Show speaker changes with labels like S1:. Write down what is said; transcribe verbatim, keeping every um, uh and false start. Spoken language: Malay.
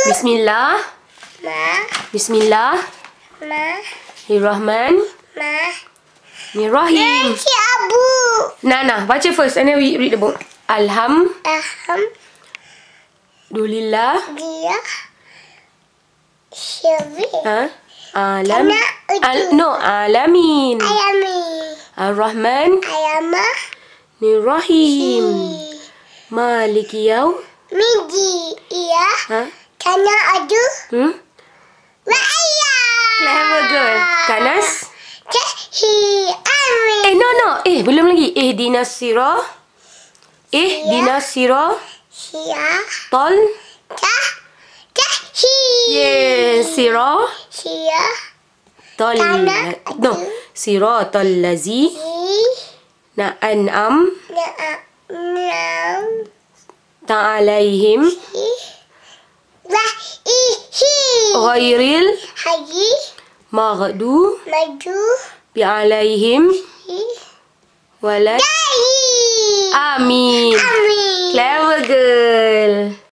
S1: Bismillah.
S2: Ma.
S1: Bismillah.
S2: Ma.
S1: Rahman.
S2: Ma.
S1: Rahim.
S2: Nanti Abu.
S1: Nah, nah. Baca first and then we read the book. Alham. Alhamdulillah.
S2: Dia. Syari.
S1: Ha? Alam.
S2: Kena
S1: Al, no, alamin.
S2: Alamin.
S1: Ar-Rahman.
S2: Ayamah.
S1: Rahim. Maliki yaum.
S2: Midi. Iya.
S1: Ha?
S2: Kena adu.
S1: Hmm?
S2: Raya.
S1: Clever girl. Kanas.
S2: Kahi. Amin.
S1: Eh, no, no. Eh, belum lagi. Eh, dinasira. Eh, dinasira.
S2: Sia.
S1: Tol.
S2: Kah. Kahi.
S1: Yes, sira.
S2: Sia.
S1: Tol.
S2: Kana.
S1: No. Siratal lazi.
S2: Si.
S1: Na an'am.
S2: Na. Nam.
S1: Ta'alaihim.
S2: Si. Rahihi.
S1: Ghairil.
S2: Haji.
S1: Maghdu.
S2: Maju.
S1: Bi'alaihim.
S2: Si.
S1: Walad.
S2: Dahi.
S1: Amin.